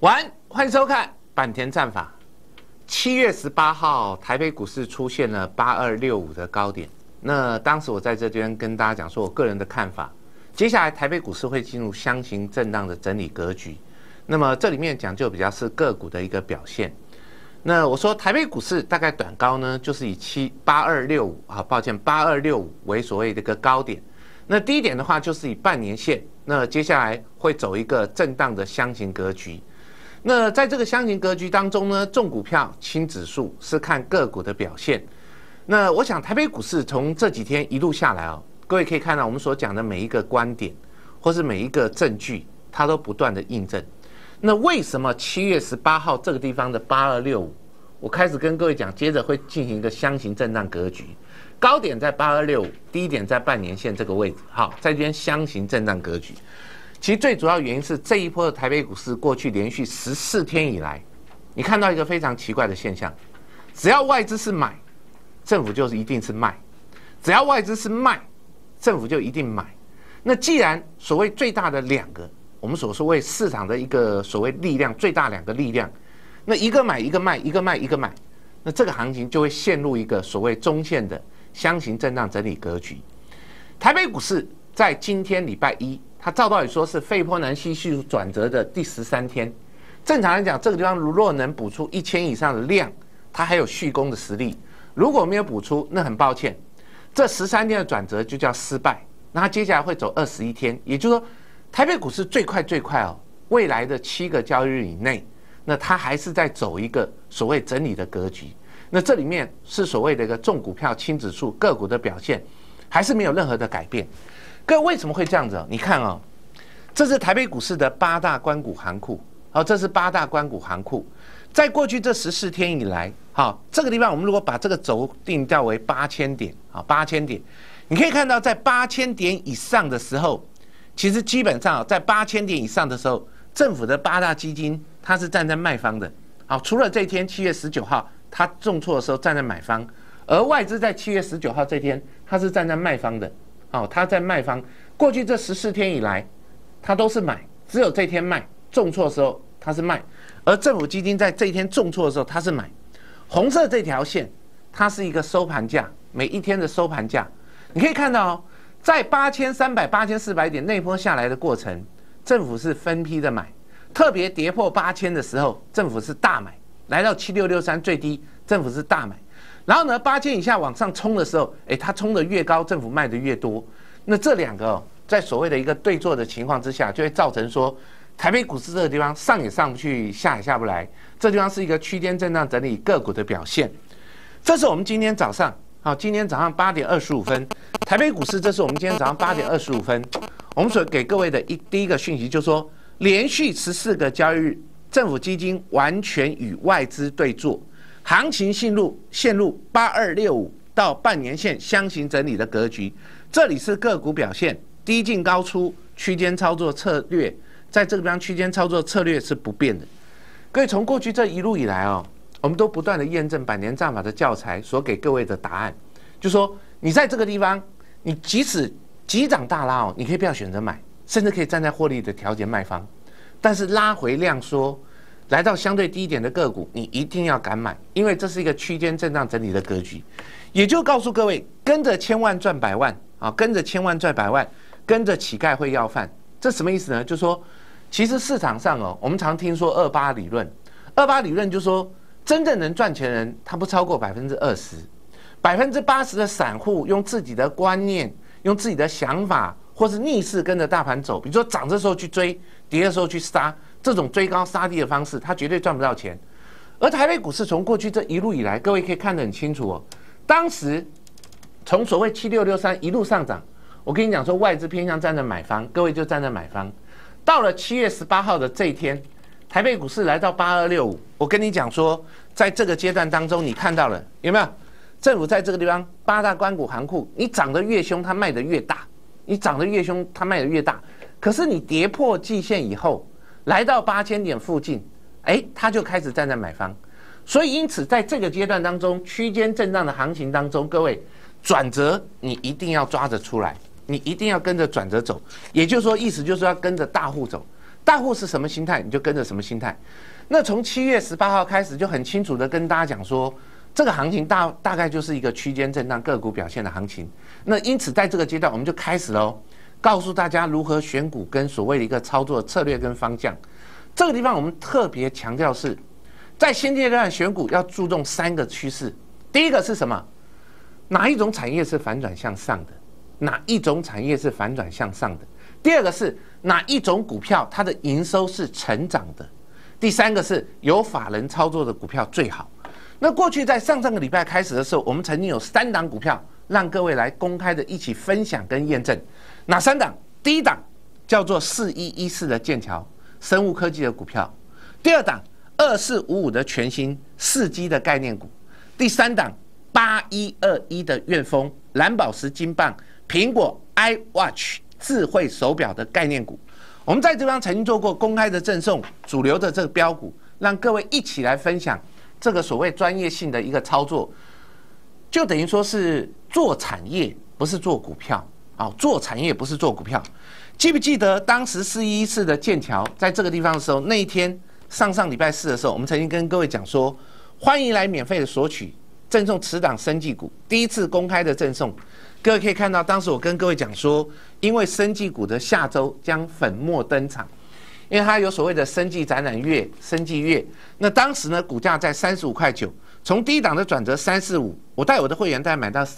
晚安，欢迎收看坂田战法。7月18号，台北股市出现了8265的高点。那当时我在这边跟大家讲说，我个人的看法，接下来台北股市会进入箱型震荡的整理格局。那么这里面讲究比较是个股的一个表现。那我说台北股市大概短高呢，就是以82658265为所谓的一个高点。那低点的话，就是以半年线。那接下来会走一个震荡的箱型格局。那在这个箱型格局当中呢，重股票轻指数是看个股的表现。那我想台北股市从这几天一路下来哦，各位可以看到我们所讲的每一个观点或是每一个证据，它都不断的印证。那为什么7月18号这个地方的8265，我开始跟各位讲，接着会进行一个箱型震荡格局，高点在8265，低点在半年线这个位置。好，在这边箱型震荡格局。其实最主要原因是这一波的台北股市过去连续14天以来，你看到一个非常奇怪的现象：只要外资是买，政府就一定是卖；只要外资是卖，政府就一定买。那既然所谓最大的两个，我们所说为市场的一个所谓力量，最大两个力量，那一个买一个卖，一个卖一个买，那这个行情就会陷入一个所谓中线的箱型震荡整理格局。台北股市在今天礼拜一，它照道理说是费波那契系数转折的第13天。正常来讲，这个地方如若能补出1000以上的量，它还有续攻的实力。如果没有补出，那很抱歉，这13天的转折就叫失败。那它接下来会走21天，也就是说，台北股市最快哦，未来的7个交易日以内，那它还是在走一个所谓整理的格局。那这里面是所谓的一个重股票轻指数个股的表现，还是没有任何的改变。各位为什么会这样子？你看哦，这是台北股市的8大官股行库，好，这是8大官股行库。在过去这14天以来，好，这个地方我们如果把这个轴定调为8000点，好，8000点，你可以看到在8000点以上的时候，其实基本上在8000点以上的时候，政府的8大基金它是站在卖方的。好，除了这一天7月19号它重挫的时候站在买方，而外资在7月19号这天它是站在卖方的。哦，他在卖方，过去这14天以来，他都是买，只有这天卖，重挫的时候他是卖，而政府基金在这一天重挫的时候他是买。红色这条线，它是一个收盘价，每一天的收盘价，你可以看到哦，在8300、8400点那波下来的过程，政府是分批的买，特别跌破8000的时候，政府是大买，来到7663最低，政府是大买。然后呢，8000以下往上冲的时候，它冲得越高，政府卖得越多。那这两个在所谓的一个对做的情况之下，就会造成说，台北股市这个地方上也上不去，下也下不来。这地方是一个区间震荡整理个股的表现。这是我们今天早上，好，今天早上8点25分，台北股市，这是我们今天早上8点25分，我们所给各位的第一个讯息，就是说，连续14个交易日，政府基金完全与外资对做。行情陷入8265到半年线箱型整理的格局，这里是个股表现低进高出，区间操作策略，在这个地方区间操作策略是不变的。各位从过去这一路以来哦，我们都不断的验证坂田战法的教材所给各位的答案，就说你在这个地方，你即使急涨大拉哦，你可以不要选择买，甚至可以站在获利的调节卖方，但是拉回量缩。来到相对低一点的个股，你一定要敢买，因为这是一个区间震荡整理的格局。也就告诉各位，跟着千万赚百万啊，跟着千万赚百万，跟着乞丐会要饭，这什么意思呢？就是说，其实市场上哦，我们常听说28理论，28理论就是说，真正能赚钱的人，他不超过20%，80%的散户用自己的观念，用自己的想法，或是逆势跟着大盘走，比如说涨的时候去追，跌的时候去杀。这种追高杀低的方式，他绝对赚不到钱。而台北股市从过去这一路以来，各位可以看得很清楚哦。当时从所谓7663一路上涨，我跟你讲说外资偏向站在买方，各位就站在买方。到了7月18号的这一天，台北股市来到8265，我跟你讲说，在这个阶段当中，你看到了有没有？政府在这个地方8大官股行库，你涨得越凶，它卖得越大；你涨得越凶，它卖得越大。可是你跌破季线以后，来到8000点附近，他就开始站在买方，所以因此在这个阶段当中，区间震荡的行情当中，各位转折你一定要抓着出来，你一定要跟着转折走，也就是说，意思就是要跟着大户走。 大户是什么心态，你就跟着什么心态。那从7月18号开始，就很清楚的跟大家讲说，这个行情大概就是一个区间震荡个股表现的行情。那因此在这个阶段，我们就开始喽，告诉大家如何选股跟所谓的一个操作策略跟方向。这个地方我们特别强调是，在现阶段选股要注重3个趋势。第一个是什么？哪一种产业是反转向上的？哪一种产业是反转向上的？第二个是哪一种股票它的营收是成长的？第三个是有法人操作的股票最好。那过去在上个礼拜开始的时候，我们曾经有3档股票让各位来公开的一起分享跟验证。哪3档？第一档叫做4114的剑桥生物科技的股票，第二档2455的全新4G的概念股，第三档8121的粤丰蓝宝石金棒苹果 iWatch 智慧手表的概念股。我们在这边曾经做过公开的赠送主流的这个标股，让各位一起来分享这个所谓专业性的一个操作，就等于说是做产业，不是做股票啊，做产业不是做股票。记不记得当时4114的剑桥在这个地方的时候，那一天上礼拜4的时候，我们曾经跟各位讲说，欢迎来免费的索取赠送此档生技股，第一次公开的赠送。各位可以看到，当时我跟各位讲说，因为生技股的下周将粉墨登场，因为它有所谓的生技展览月、生技月。那当时呢，股价在35.9块，从低档的转折345，我带我的会员大概买到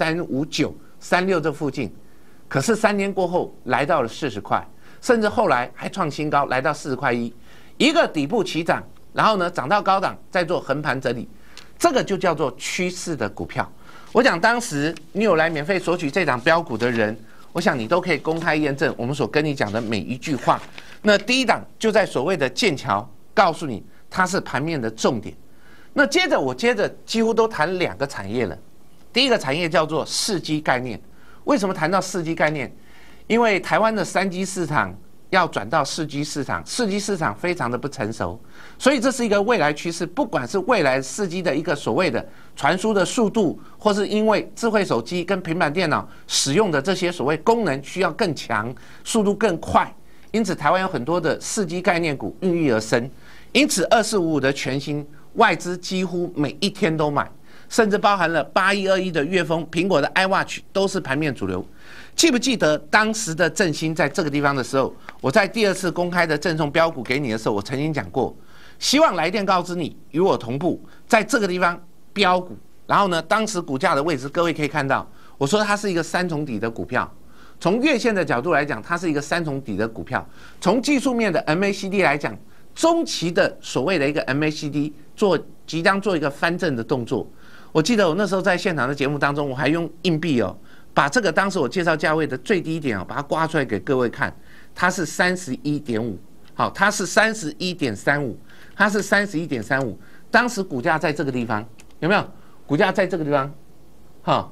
359、36这附近。可是3年过后来到了40块，甚至后来还创新高，来到40.1块，一个底部起涨，然后呢涨到高档，再做横盘整理，这个就叫做趋势的股票。我讲当时你有来免费索取这档标股的人，我想你都可以公开验证我们所跟你讲的每一句话。那第一档就在所谓的剑桥，告诉你它是盘面的重点。那接着几乎都谈2个产业了。第一个产业叫做4G概念。为什么谈到4G概念？因为台湾的3G 市场要转到4G 市场，4G 市场非常的不成熟，所以这是一个未来趋势。不管是未来4G 的一个所谓的传输的速度，或是因为智慧手机跟平板电脑使用的这些所谓功能需要更强，速度更快，因此台湾有很多的4G 概念股孕育而生。因此2455的全新外资几乎每一天都买，甚至包含了8121的粤丰、苹果的 iWatch 都是盘面主流。记不记得当时的振兴在这个地方的时候，我在第2次公开的赠送标股给你的时候，我曾经讲过，希望来电告知你与我同步在这个地方标股。然后呢，当时股价的位置，各位可以看到，我说它是一个3重底的股票。从月线的角度来讲，它是一个3重底的股票。从技术面的 MACD 来讲，中期的所谓的一个 MACD 即将做一个翻正的动作。我记得我那时候在现场的节目当中，我还用硬币把这个当时我介绍价位的最低点把它刮出来给各位看，它是31.5，好，它是31.35，它是31.35。当时股价在这个地方，有没有？股价在这个地方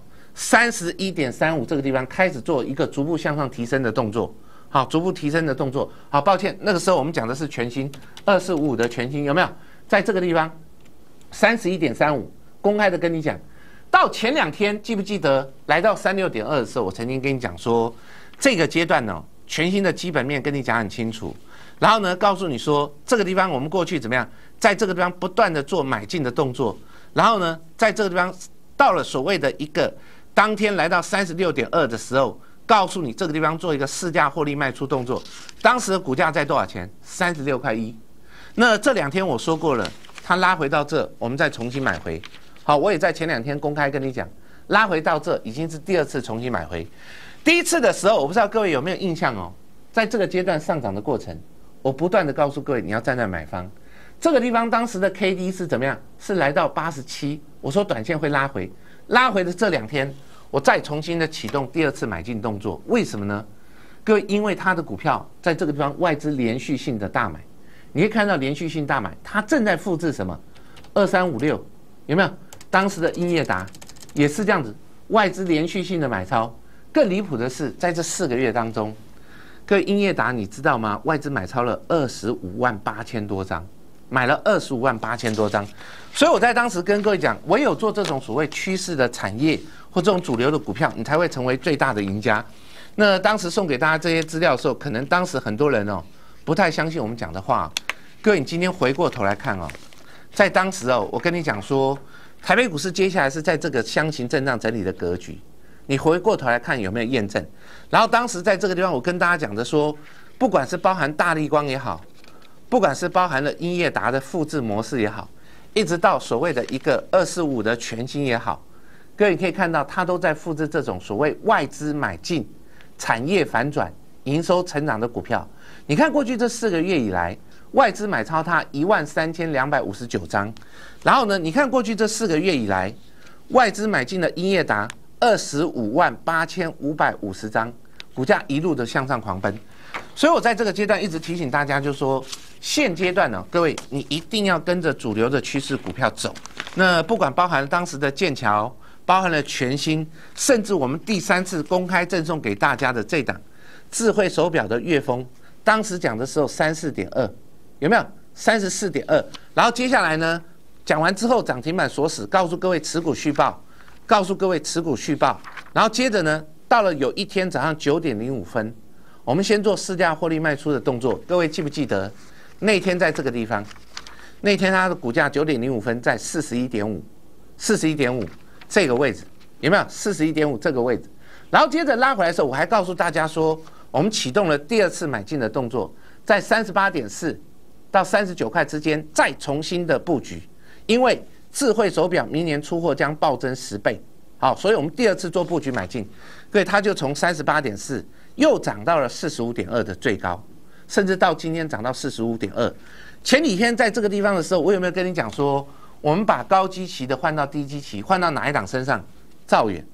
，31.35这个地方开始做一个逐步向上提升的动作，好，逐步提升的动作。好，抱歉，那个时候我们讲的是全新2455的全新，有没有？在这个地方31.35，公开的跟你讲。到前2天，记不记得来到36.2的时候，我曾经跟你讲说，这个阶段呢，全新的基本面跟你讲很清楚，然后呢，告诉你说这个地方我们过去怎么样，在这个地方不断的做买进的动作，然后呢，在这个地方到了所谓的一个当天来到36.2的时候，告诉你这个地方做一个市价获利卖出动作，当时的股价在多少钱？36.1块。那这2天我说过了，它拉回到这，我们再重新买回。好，我也在前2天公开跟你讲，拉回到这已经是第2次重新买回。第1次的时候，我不知道各位有没有印象在这个阶段上涨的过程，我不断的告诉各位你要站在买方。这个地方当时的 KD 是怎么样？是来到87，我说短线会拉回，拉回的这2天，我再重新的启动第2次买进动作。为什么呢？各位，因为它的股票在这个地方外资连续性的大买，你可以看到连续性大买，它正在复制什么？2356，有没有？当时的英业达也是这样子，外资连续性的买超。更离谱的是，在这4个月当中，各位英业达你知道吗？外资买超了25.8万多张，买了25.8万多张。所以我在当时跟各位讲，唯有做这种所谓趋势的产业或这种主流的股票，你才会成为最大的赢家。那当时送给大家这些资料的时候，可能当时很多人不太相信我们讲的话，各位，你今天回过头来看哦，在当时哦，我跟你讲说，台北股市接下来是在这个箱型震荡整理的格局，你回过头来看有没有验证？然后当时在这个地方，我跟大家讲的说，不管是包含大立光也好，不管是包含了英业达的复制模式也好，一直到所谓的一个245的全新也好，各位你可以看到，它都在复制这种所谓外资买进、产业反转、营收成长的股票。你看过去这4个月以来，外资买超它13259张，然后呢，你看过去这4个月以来，外资买进了英业达258550张，股价一路的向上狂奔。所以我在这个阶段一直提醒大家，就是说现阶段呢，各位你一定要跟着主流的趋势股票走。那不管包含了当时的剑桥，包含了全新，甚至我们第3次公开赠送给大家的这档智慧手表的月峰，当时讲的时候34.2，有没有34.2？然后接下来呢，讲完之后涨停板锁死，告诉各位持股续报，告诉各位持股续报。然后接着呢，到了有一天早上9点05分，我们先做市价获利卖出的动作。各位记不记得那天在这个地方？那天它的股价9点05分在41.5这个位置，有没有41.5这个位置？然后接着拉回来的时候，我还告诉大家说，我们启动了第2次买进的动作，在38.4到39块之间再重新的布局，因为智慧手表明年出货将暴增10倍。好，所以我们第2次做布局买进，所以它就从38.4又涨到了45.2的最高，甚至到今天涨到45.2。前几天在这个地方的时候，我有没有跟你讲说，我们把高基期的换到低基期，换到哪一档身上？兆远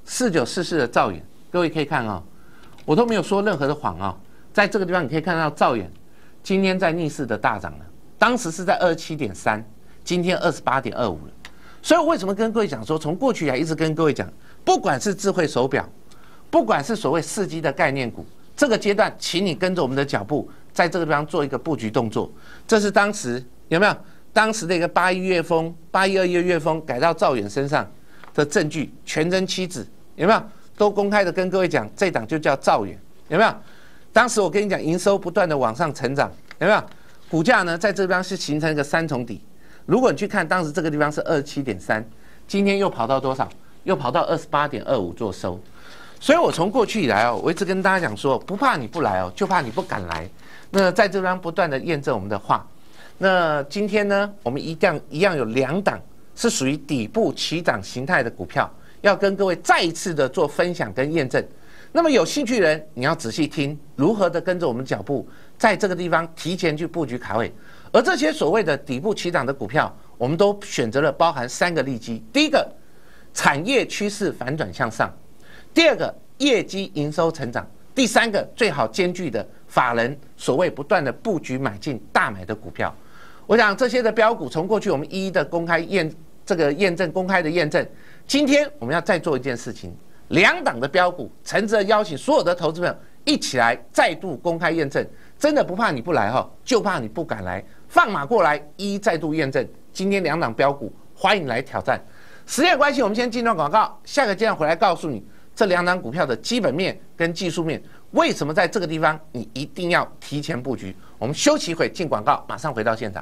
4944的兆远，各位可以看哦，我都没有说任何的谎哦。在这个地方你可以看到兆远今天在逆势的大涨了，当时是在27.3，今天28.25了。所以我为什么跟各位讲说，从过去以来一直跟各位讲，不管是智慧手表，不管是所谓4G的概念股，这个阶段请你跟着我们的脚步，在这个地方做一个布局动作。这是当时有没有？当时的一个81月风、81、2月风改到兆远身上的证据，全真七子有没有？都公开的跟各位讲，这档就叫兆远，有没有？当时我跟你讲，营收不断的往上成长，有没有？股价呢，在这地方是形成一个3重底。如果你去看当时这个地方是27.3，今天又跑到多少？又跑到28.25做收。所以我从过去以来哦，我一直跟大家讲说，不怕你不来哦，就怕你不敢来。那在这地方不断的验证我们的话。那今天呢，我们一样有2档是属于底部起涨形态的股票，要跟各位再一次的做分享跟验证。那么有兴趣的人，你要仔细听，如何的跟着我们脚步，在这个地方提前去布局卡位。而这些所谓的底部起涨的股票，我们都选择了包含3个利基：第一个，产业趋势反转向上；第2个，业绩营收成长；第3个，最好兼具的法人所谓不断的布局买进大买的股票。我想这些的标股，从过去我们一一的公开验证，公开的验证。今天我们要再做一件事情，2档的标股，诚挚的邀请所有的投资朋友一起来再度公开验证。真的不怕你不来哈，就怕你不敢来。放马过来，一一再度验证。今天2档标股，欢迎来挑战。时间关系，我们先进段广告，下个阶段回来告诉你这2档股票的基本面跟技术面，为什么在这个地方你一定要提前布局。我们休息一会，进广告，马上回到现场。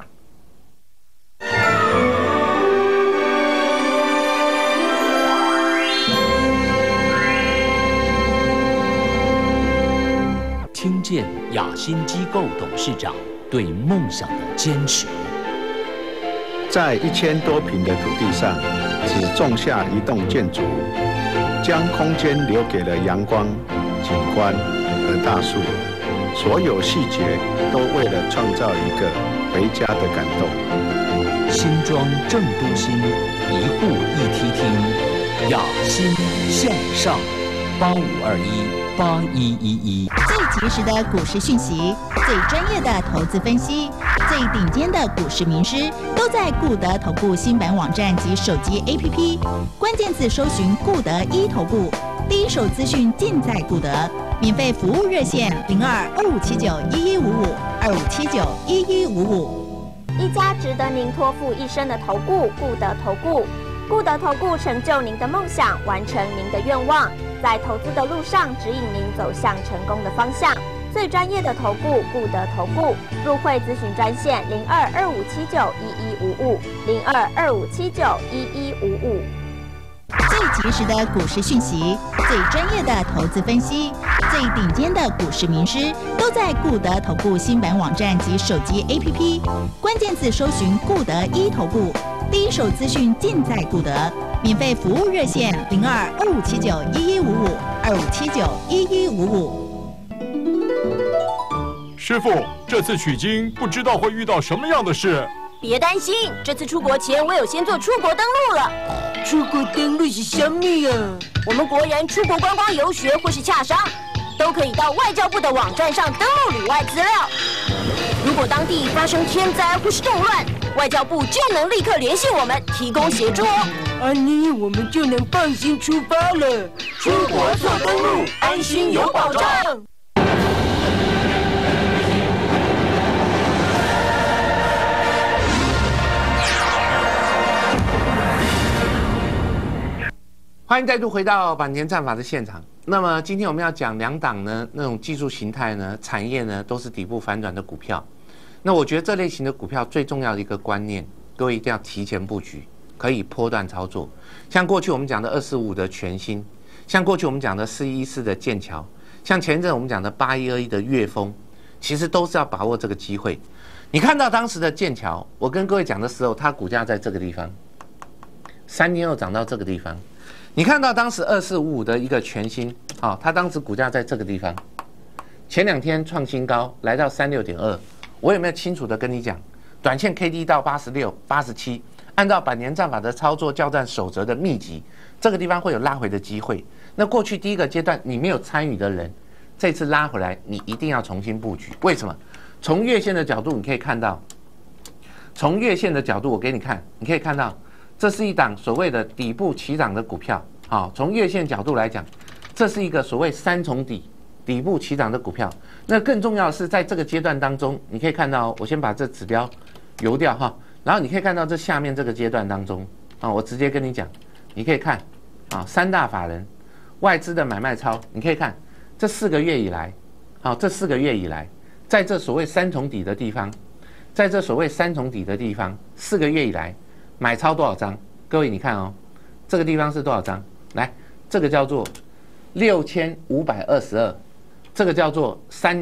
听见雅欣机构董事长对梦想的坚持， 在1000多坪的土地上，只种下一栋建筑，将空间留给了阳光、景观和大树，所有细节都为了创造一个回家的感动。 新庄正都心一户一梯厅，雅欣向上85218111。 最及时的股市讯息，最专业的投资分析，最顶尖的股市名师，都在固德投顾新版网站及手机 APP。关键字搜寻固德一投顾，第一手资讯尽在固德。免费服务热线02-2579-1155，2579-1155。 一家值得您托付一生的投顾，固德投顾。固德投顾成就您的梦想，完成您的愿望，在投资的路上指引您走向成功的方向。 最专业的投顾固德投顾，入会咨询专线02-2579-1155，02-2579-1155。 最及时的股市讯息，最专业的投资分析，最顶尖的股市名师，都在固德投顾新版网站及手机 APP。关键字搜寻固德一投顾，第一手资讯尽在固德。免费服务热线02-2579-1155，2579-1155。 师傅，这次取经不知道会遇到什么样的事。 别担心，这次出国前我有先做出国登录了。 出国登录是什么呀？ 我们国人出国观光游学或是洽商，都可以到外交部的网站上登录旅外资料。如果当地发生天灾或是动乱，外交部就能立刻联系我们，提供协助哦。 安妮，我们就能放心出发了。 出国做登录，安心有保障。 欢迎再度回到坂田战法的现场。那么今天我们要讲两档呢，那种技术形态呢、产业呢，都是底部反转的股票。那我觉得这类型的股票最重要的一个观念，各位一定要提前布局，可以波段操作。像过去我们讲的245的全新，像过去我们讲的4114的剑桥，像前一阵我们讲的8121的粤丰，其实都是要把握这个机会。你看到当时的剑桥，我跟各位讲的时候，它股价在这个地方，3年后涨到这个地方。你看到当时2455的一个全新，它当时股价在这个地方，前2天创新高，来到36.2。我有没有清楚的跟你讲，短线 KD 到86、87，按照坂田战法的操作教战守则的秘籍，这个地方会有拉回的机会。那过去第一个阶段你没有参与的人，这次拉回来你一定要重新布局。为什么？从月线的角度你可以看到，从月线的角度我给你看，你可以看到。这是一档所谓的底部起涨的股票，从月线角度来讲，这是一个所谓3重底部起涨的股票。那更重要的是，在这个阶段当中，你可以看到，我先把这指标游掉哈，然后你可以看到这下面这个阶段当中，我直接跟你讲，你可以看3大法人外资的买卖超，你可以看这4个月以来，这4个月以来，在这所谓3重底的地方，在这所谓3重底的地方，4个月以来。买超多少张？各位你看哦，这个地方是多少张？来，这个叫做6522，这个叫做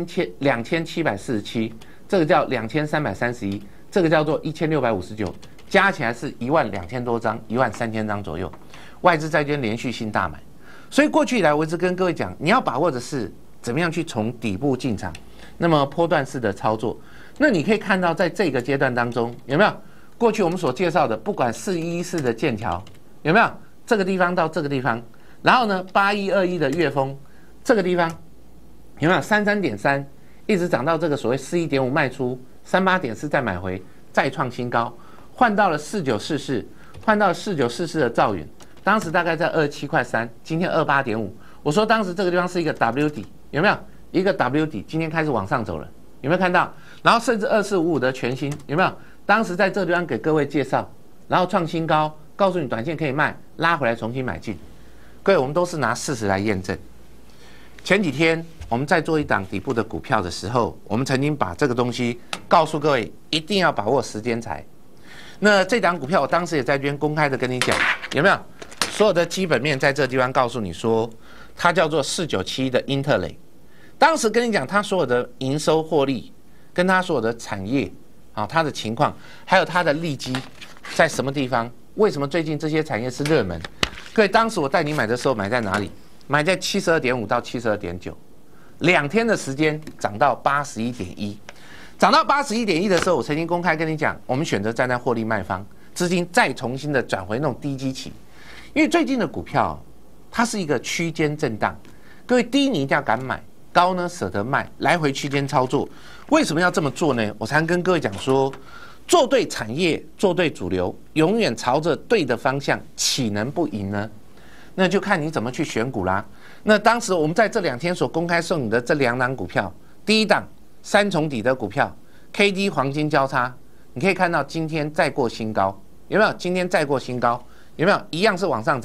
2747，这个叫2331，这个叫做1659，加起来是12000多张，13000张左右。外资债券连续性大买，所以过去以来我一直跟各位讲，你要把握的是怎么样去从底部进场，那么波段式的操作。那你可以看到，在这个阶段当中，有没有？过去我们所介绍的，不管4114的剑桥有没有这个地方到这个地方，然后呢8121的粤丰这个地方有没有33.3，一直涨到这个所谓41.5卖出，38.4再买回，再创新高，换到了4944，换到4944的兆远，当时大概在27块3，今天28.5。我说当时这个地方是一个 W 底，有没有一个 W 底？今天开始往上走了，有没有看到？然后甚至2455的全新有没有？当时在这个地方给各位介绍，然后创新高，告诉你短线可以卖，拉回来重新买进。各位，我们都是拿事实来验证。前几天我们在做一档底部的股票的时候，我们曾经把这个东西告诉各位，一定要把握时间财。那这档股票我当时也在这边公开的跟你讲，有没有？所有的基本面在这个地方告诉你说，它叫做497的英特雷。当时跟你讲，它所有的营收获利，跟它所有的产业。它的情况，还有它的利基在什么地方？为什么最近这些产业是热门？各位，当时我带你买的时候，买在哪里？买在72.5到72.9，2天的时间涨到81.1，涨到81.1的时候，我曾经公开跟你讲，我们选择站在获利卖方，资金再重新的转回那种低基期，因为最近的股票它是一个区间震荡，各位低你一定要敢买，高呢舍得卖，来回区间操作。为什么要这么做呢？我常跟各位讲说，做对产业，做对主流，永远朝着对的方向，岂能不赢呢？那就看你怎么去选股啦。那当时我们在这2天所公开送你的这2档股票，第一档3重底的股票 ，KD 黄金交叉，你可以看到今天再过新高，有没有？今天再过新高，有没有？一样是往上涨，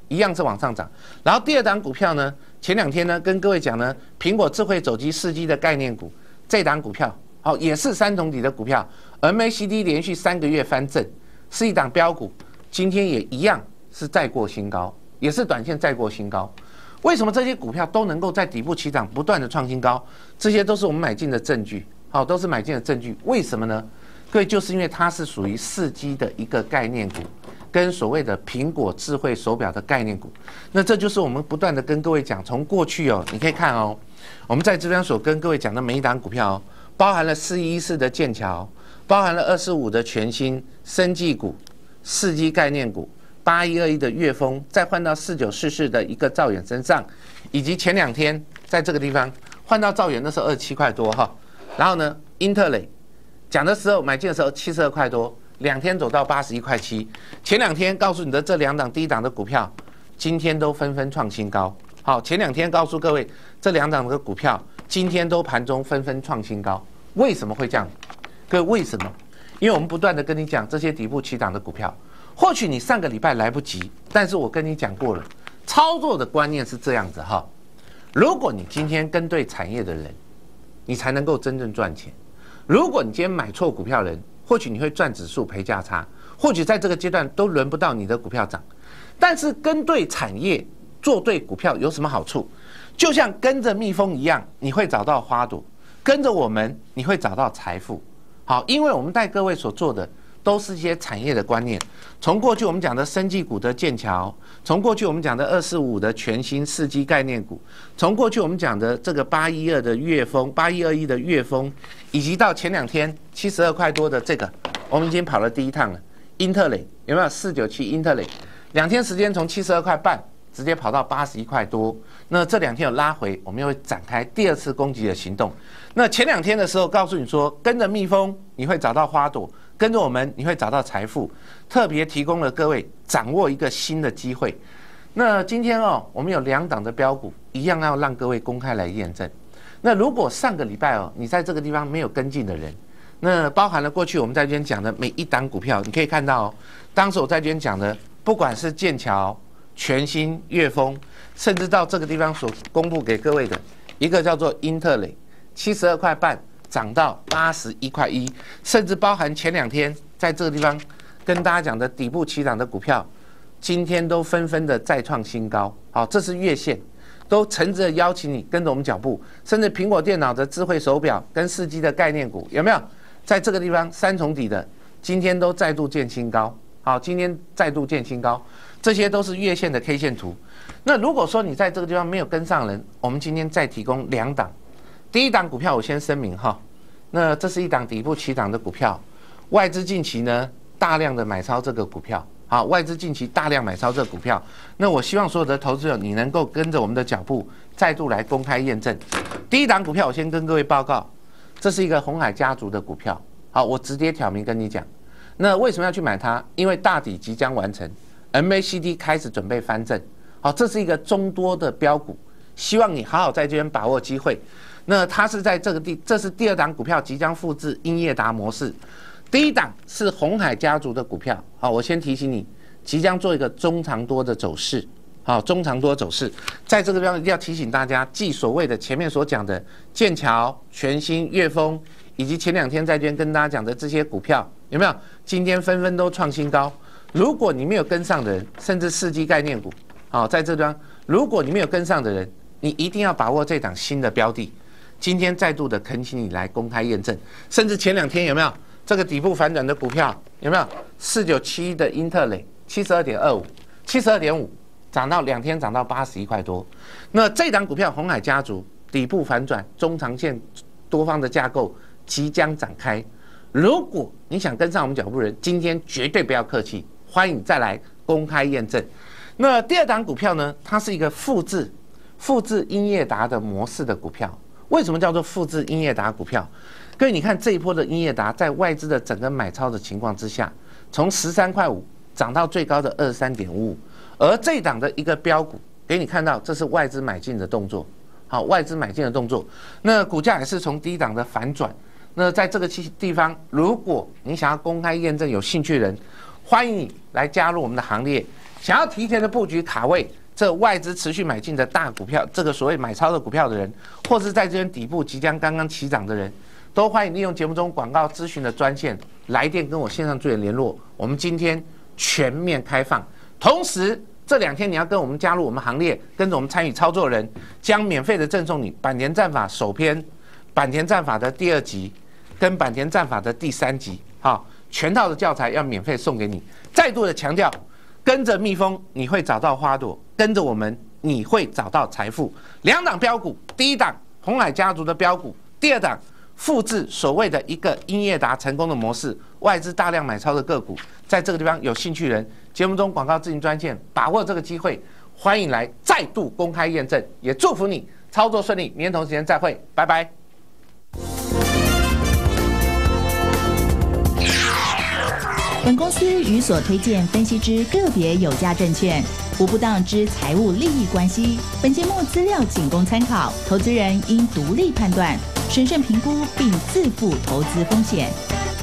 一样是往上涨。然后第二档股票呢，前2天呢跟各位讲呢，苹果智慧手机4G的概念股，这档股票好也是3重底的股票 ，MACD 连续3个月翻正，是一档标股，今天也一样是再过新高，也是短线再过新高。为什么这些股票都能够在底部起涨，不断的创新高？这些都是我们买进的证据，好，都是买进的证据。为什么呢？各位，就是因为它是属于4G的一个概念股，跟所谓的苹果智慧手表的概念股。那这就是我们不断的跟各位讲，从过去哦，你可以看哦，我们在这边所跟各位讲的每一档股票哦，包含了4114的剑桥，包含了245的全新生技股、4G 概念股。8121的粤丰，再换到4944的一个兆远身上，以及前2天在这个地方换到兆远，那时候27块多哈。然后呢，英特磊讲的时候买进的时候72块多，2天走到81块7。前2天告诉你的这2档低档的股票，今天都纷纷创新高。好，前2天告诉各位这2档的股票，今天都盘中纷纷创新高。为什么会这样？各位为什么？因为我们不断的跟你讲这些底部起涨的股票。或许你上个礼拜来不及，但是我跟你讲过了，操作的观念是这样子哈。如果你今天跟对产业的人，你才能够真正赚钱。如果你今天买错股票的人，或许你会赚指数赔价差，或许在这个阶段都轮不到你的股票涨。但是跟对产业，做对股票有什么好处？就像跟着蜜蜂一样，你会找到花朵；跟着我们，你会找到财富。好，因为我们带各位所做的都是一些产业的观念。从过去我们讲的生技股的剑桥，从过去我们讲的245的全新4G 概念股，从过去我们讲的这个8121的粤丰，8121的粤丰，以及到前2天72块多的这个，我们已经跑了第一趟了。英特磊有没有497？英特磊2天时间从72块半直接跑到81块多。那这2天有拉回，我们又会展开第2次攻击的行动。那前2天的时候告诉你说，跟着蜜蜂你会找到花朵。跟着我们，你会找到财富，特别提供了各位掌握一个新的机会。那今天哦，我们有2档的标股，一样要让各位公开来验证。那如果上个礼拜哦，你在这个地方没有跟进的人，那包含了过去我们在这边讲的每一档股票，你可以看到哦，当时我在这边讲的，不管是剑桥、全新、粤丰，甚至到这个地方所公布给各位的一个叫做英特磊，72块半。涨到81块1，甚至包含前2天在这个地方跟大家讲的底部起涨的股票，今天都纷纷的再创新高。好，这是月线，都诚挚的邀请你跟着我们脚步，甚至苹果电脑的智慧手表跟4G的概念股有没有？在这个地方3重底的，今天都再度见新高。好，今天再度见新高，这些都是月线的 K 线图。那如果说你在这个地方没有跟上人，我们今天再提供2档。第一档股票我先声明哈，那这是一档底部起涨的股票，外资近期呢大量的买超这个股票，好，外资近期大量买超这个股票，那我希望所有的投资者你能够跟着我们的脚步，再度来公开验证。第一档股票我先跟各位报告，这是一个鸿海家族的股票，好，我直接挑明跟你讲，那为什么要去买它？因为大底即将完成 ，MACD 开始准备翻正，好，这是一个中多的标股，希望你好好在这边把握机会。那它是在这个这是第2档股票即将复制英业达模式，第一档是鸿海家族的股票。好，我先提醒你，即将做一个中长多的走势。好，中长多走势，在这个地方一定要提醒大家，继所谓的前面所讲的剑桥、全新、粤丰，以及前2天在这边跟大家讲的这些股票，有没有？今天纷纷都创新高。如果你没有跟上的人，甚至4G概念股，好，在这地方，如果你没有跟上的人，你一定要把握这档新的标的。今天再度的恳请你来公开验证，甚至前2天有没有这个底部反转的股票？有没有497的英特磊72.25、72.5，涨到2天涨到81块多。那这档股票鸿海家族底部反转，中长线多方的架构即将展开。如果你想跟上我们脚步人，今天绝对不要客气，欢迎你再来公开验证。那第2档股票呢？它是一个复制英业达的模式的股票。为什么叫做复制英业达股票？各位，你看这一波的英业达，在外资的整个买超的情况之下，从13块5涨到最高的23.55，而这档的一个标股，给你看到，这是外资买进的动作。好，外资买进的动作，那股价也是从低档的反转。那在这个地方，如果你想要公开验证，有兴趣的人，欢迎你来加入我们的行列。 想要提前的布局卡位这外资持续买进的大股票，这个所谓买超的股票的人，或是在这边底部即将刚刚起涨的人，都欢迎利用节目中广告咨询的专线来电跟我线上助理联络。我们今天全面开放，同时这2天你要跟我们加入我们行列，跟着我们参与操作的人，将免费的赠送你坂田战法首篇、坂田战法的第2集跟坂田战法的第3集，好，全套的教材要免费送给你。再度的强调，跟着蜜蜂你会找到花朵，跟着我们你会找到财富。2档标股，第1档鸿海家族的标股，第2档复制所谓的一个英业达成功的模式，外资大量买超的个股，在这个地方有兴趣人，节目中广告咨询专线，把握这个机会，欢迎来再度公开验证，也祝福你操作顺利。明天同时间再会，拜拜。 本公司与所推荐分析之个别有价证券无不当之财务利益关系。本节目资料仅供参考，投资人应独立判断、审慎评估并自负投资风险。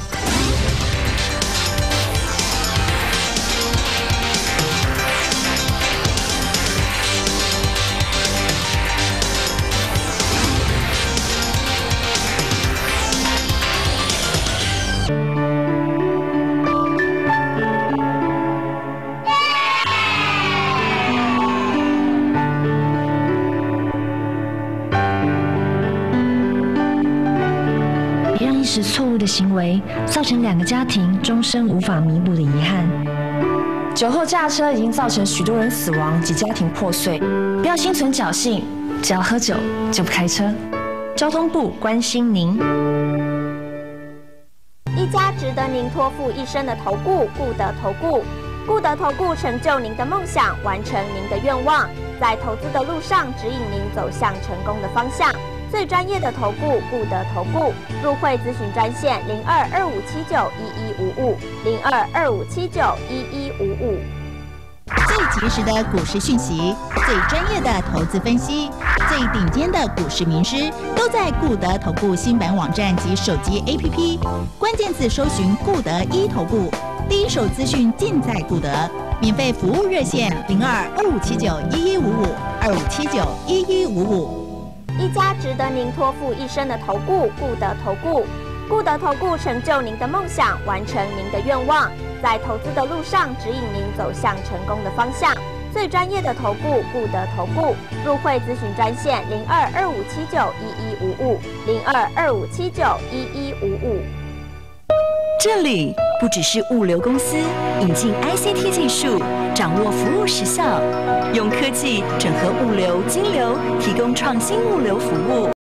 错误的行为造成2个家庭终身无法弥补的遗憾。 酒后驾车已经造成许多人死亡及家庭破碎，不要心存侥幸，只要喝酒就不开车。交通部关心您。 一家值得您托付一生的投顾，固德投顾。固德投顾成就您的梦想，完成您的愿望，在投资的路上指引您走向成功的方向。最专业的投顾，固德投顾。入会咨询专线02-2579-1155，02-2579-1155。 最及时的股市讯息，最专业的投资分析，最顶尖的股市名师，都在固德投顾新版网站及手机 APP。关键字搜寻固德一投顾，第一手资讯尽在固德。免费服务热线02-2579-1155，2579-1155。 一家值得您托付一生的投顾，固德投顾。固德投顾成就您的梦想，完成您的愿望，在投资的路上指引您走向成功的方向。最专业的投顾，固德投顾。入会咨询专线02-2579-1155，02-2579-1155。 这里不只是物流公司，引进 ICT 技术，掌握服务时效，用科技整合物流、金流，提供创新物流服务。